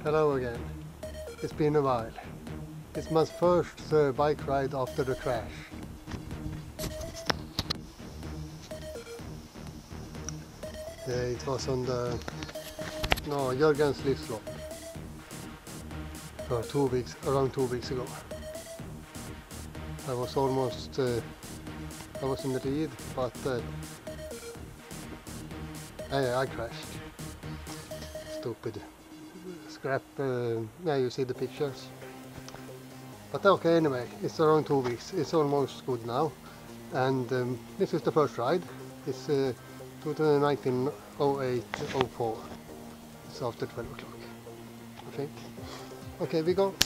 Hello again. It's been a while. It's my first bike ride after the crash. It was on the Jörgens Livslop for around 2 weeks ago. I was almost I was in the lead, but I crashed. Stupid scrap. Yeah, you see the pictures. But okay, anyway, it's around 2 weeks. It's almost good now, and this is the first ride. It's 2019 08-04. It's after 12 o'clock, I think. Okay, we go.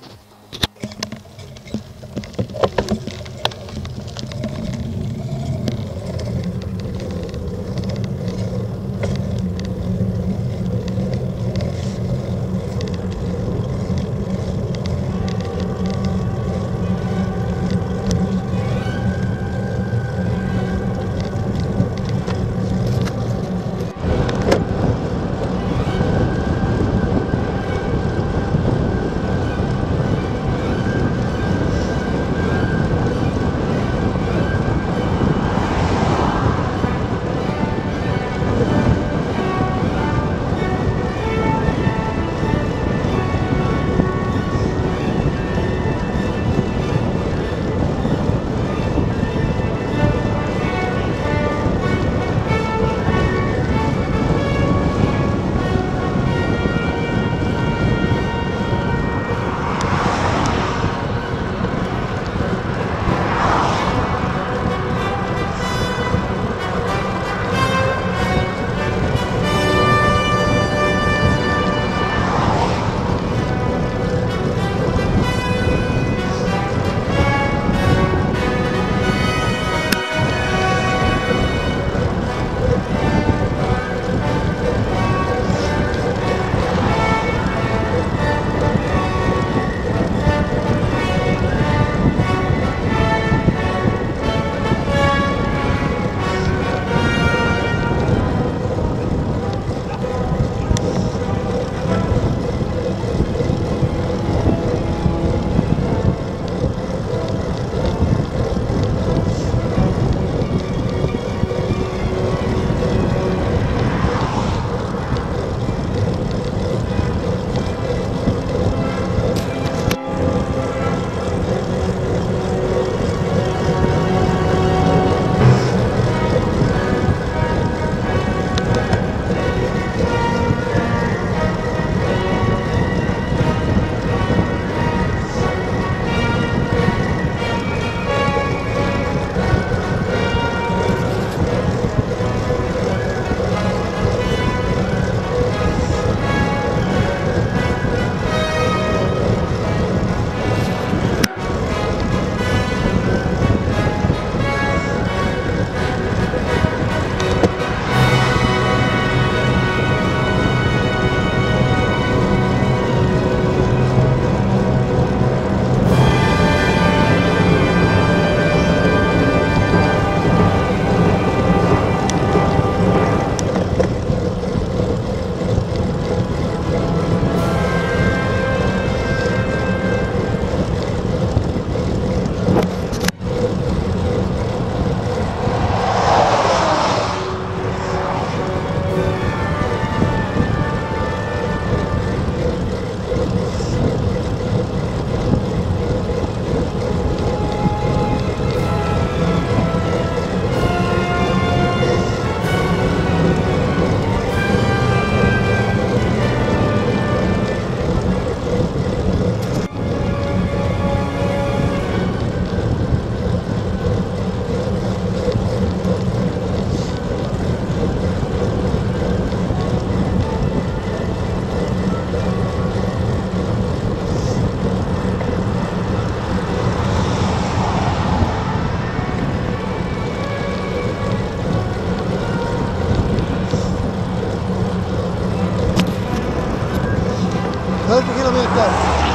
kilometers.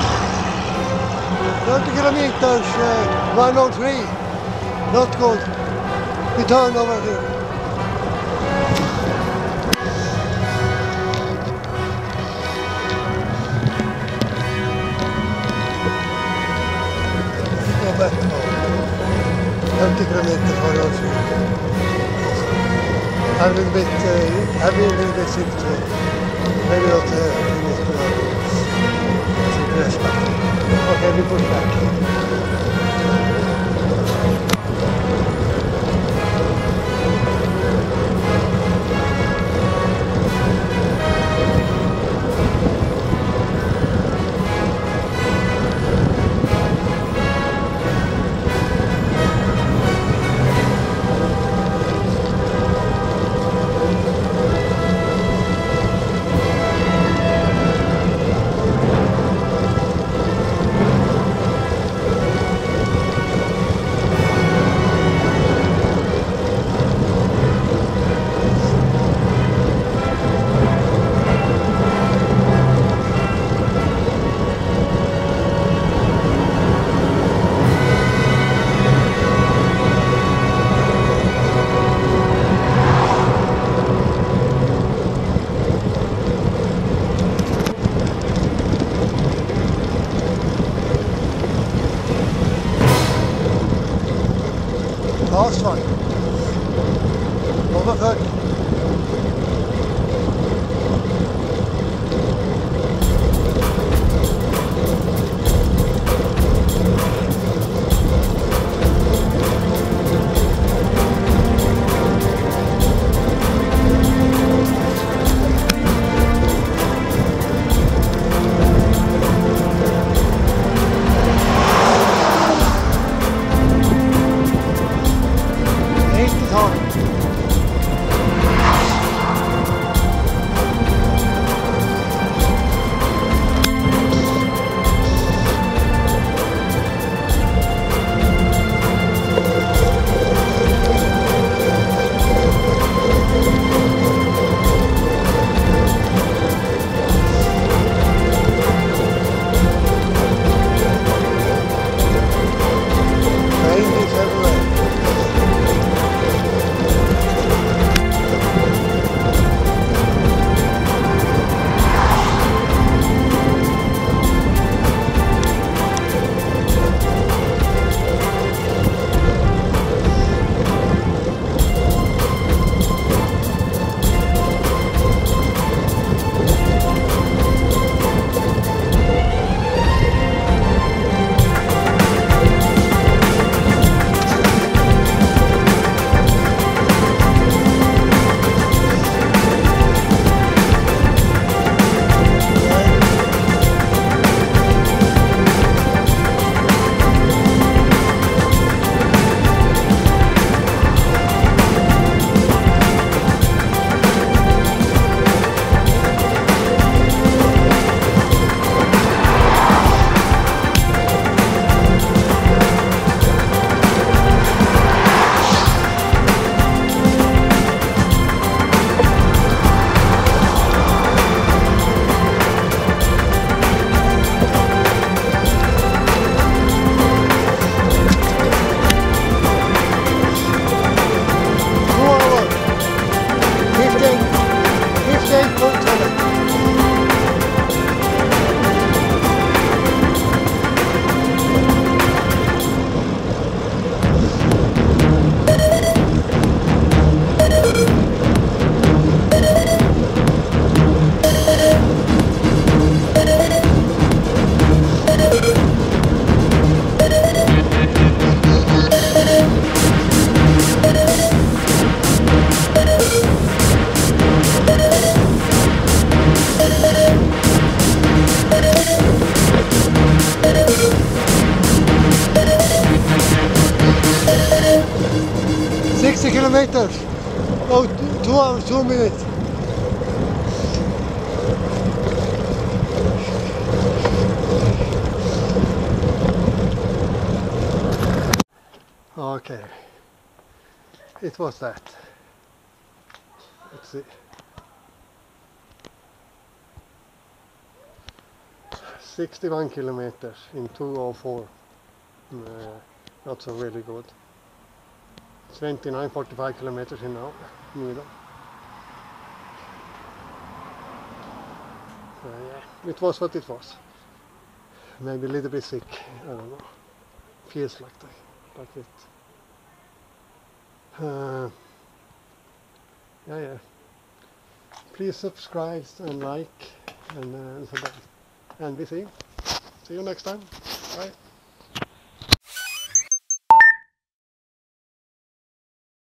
30 kilometers, 103. Not good. We turn over here. 50 kilometer for also. Have a little bit, have a little bit sympathy. Maybe not finish the okay, we push back. Last one. Over 30. kilometers. Oh, 2 hours, 2 minutes. Okay, it was that. Let's see. 61 kilometers in 2:04. Not so really good. 29:45 kilometers in now. Yeah, it was what it was. Maybe a little bit sick, I don't know. feels like it. Yeah. Please subscribe and like and we see you next time. Bye.